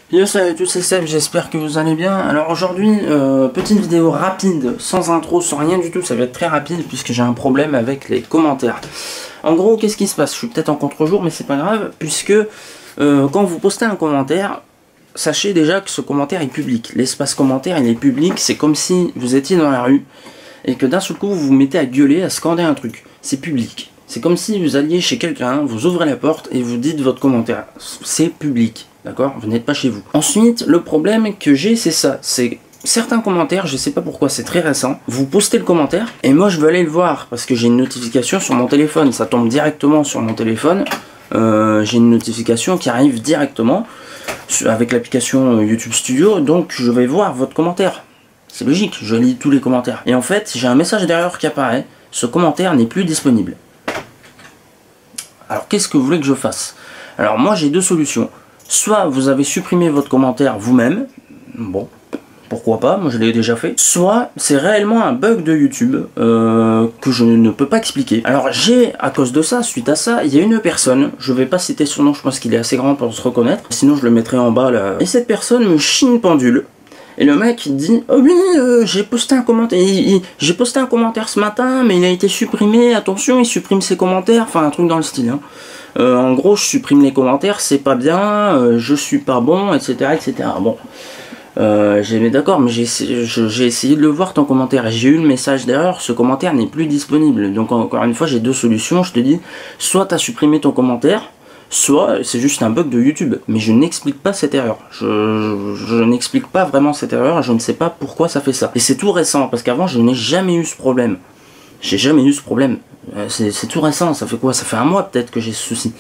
Yo, salut à tous, c'est Seb, j'espère que vous allez bien. Alors aujourd'hui, petite vidéo rapide, sans intro, sans rien du tout, ça va être très rapide puisque j'ai un problème avec les commentaires. En gros, qu'est-ce qui se passe? Je suis peut-être en contre-jour, mais c'est pas grave, puisque quand vous postez un commentaire, sachez déjà que ce commentaire est public. L'espace commentaire, il est public, c'est comme si vous étiez dans la rue et que d'un seul coup, vous vous mettez à gueuler, à scander un truc. C'est public. C'est comme si vous alliez chez quelqu'un, vous ouvrez la porte et vous dites votre commentaire. C'est public. D'accord? Vous n'êtes pas chez vous. Ensuite, le problème que j'ai, c'est ça. C'est certains commentaires, je sais pas pourquoi, c'est très récent. Vous postez le commentaire, et moi je veux aller le voir, parce que j'ai une notification sur mon téléphone. Ça tombe directement sur mon téléphone. J'ai une notification qui arrive directement, avec l'application YouTube Studio, donc je vais voir votre commentaire. C'est logique, je lis tous les commentaires. Et en fait, j'ai un message d'erreur qui apparaît. Ce commentaire n'est plus disponible. Alors, qu'est-ce que vous voulez que je fasse? Alors, moi j'ai deux solutions. Soit vous avez supprimé votre commentaire vous-même, bon, pourquoi pas, moi je l'ai déjà fait. Soit c'est réellement un bug de YouTube que je ne peux pas expliquer. Alors j'ai, à cause de ça, suite à ça, il y a une personne, je vais pas citer son nom, je pense qu'il est assez grand pour se reconnaître, sinon je le mettrai en bas là. Et cette personne me chie une pendule. Et le mec il dit oh oui j'ai posté un commentaire, j'ai posté un commentaire ce matin mais il a été supprimé, attention il supprime ses commentaires, enfin un truc dans le style hein. En gros je supprime les commentaires, c'est pas bien, je suis pas bon, etc. etc. Bon j'ai d'accord mais j'ai essayé de le voir ton commentaire et j'ai eu le message d'erreur, ce commentaire n'est plus disponible. Donc encore une fois j'ai deux solutions, je te dis soit tu as supprimé ton commentaire, soit c'est juste un bug de YouTube, mais je n'explique pas cette erreur. Je n'explique pas vraiment cette erreur, je ne sais pas pourquoi ça fait ça. Et c'est tout récent, parce qu'avant je n'ai jamais eu ce problème. J'ai jamais eu ce problème. C'est tout récent, ça fait quoi? Ça fait un mois peut-être que j'ai ce souci.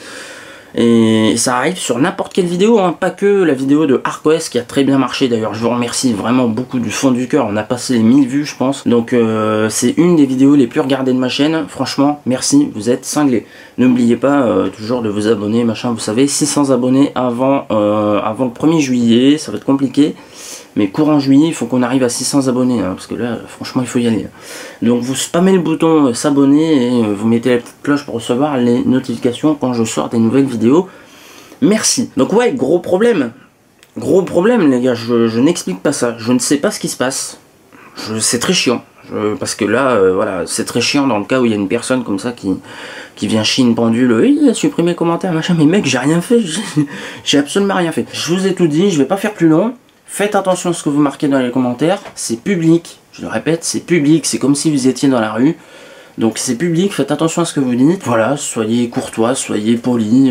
Et ça arrive sur n'importe quelle vidéo, hein, pas que la vidéo de ArcOS qui a très bien marché d'ailleurs. Je vous remercie vraiment beaucoup du fond du cœur, on a passé les 1000 vues je pense. Donc c'est une des vidéos les plus regardées de ma chaîne, franchement merci, vous êtes cinglés. N'oubliez pas toujours de vous abonner, machin, vous savez, 600 abonnés avant le 1er juillet, ça va être compliqué. Mais courant juillet, il faut qu'on arrive à 600 abonnés, hein, parce que là, franchement, il faut y aller. Donc vous spammez le bouton s'abonner et vous mettez la petite cloche pour recevoir les notifications quand je sors des nouvelles vidéos. Merci. Donc ouais, gros problème. Gros problème, les gars, je n'explique pas ça. Je ne sais pas ce qui se passe. C'est très chiant. Parce que là, voilà, c'est très chiant dans le cas où il y a une personne comme ça qui vient chier une pendule. Il a supprimé le commentaire, machin. Mais mec, j'ai rien fait. J'ai absolument rien fait. Je vous ai tout dit, je vais pas faire plus long. Faites attention à ce que vous marquez dans les commentaires, c'est public, je le répète, c'est public, c'est comme si vous étiez dans la rue. Donc c'est public, faites attention à ce que vous dites. Voilà, soyez courtois, soyez polis.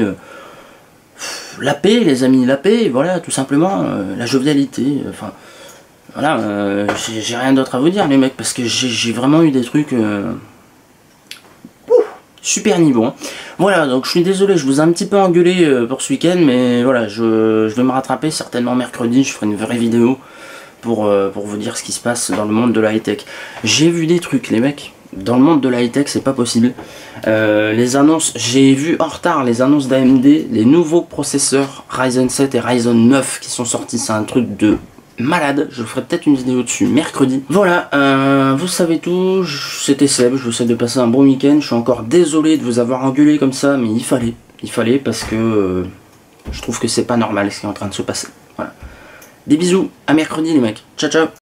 La paix les amis, la paix, voilà, tout simplement, la jovialité, enfin... Voilà, j'ai rien d'autre à vous dire les mecs, parce que j'ai vraiment eu des trucs... super niveau. Hein. Voilà, donc je suis désolé, je vous ai un petit peu engueulé pour ce week-end, mais voilà, je vais me rattraper certainement mercredi, je ferai une vraie vidéo pour vous dire ce qui se passe dans le monde de la high-tech. J'ai vu des trucs, les mecs, dans le monde de la high-tech, c'est pas possible. Les annonces, j'ai vu en retard les annonces d'AMD, les nouveaux processeurs Ryzen 7 et Ryzen 9 qui sont sortis, c'est un truc de... malade, je ferai peut-être une vidéo dessus mercredi. Voilà, vous savez tout, c'était Seb, je vous souhaite de passer un bon week-end. Je suis encore désolé de vous avoir engueulé comme ça, mais il fallait parce que je trouve que c'est pas normal ce qui est en train de se passer. Voilà. Des bisous, à mercredi les mecs, ciao ciao.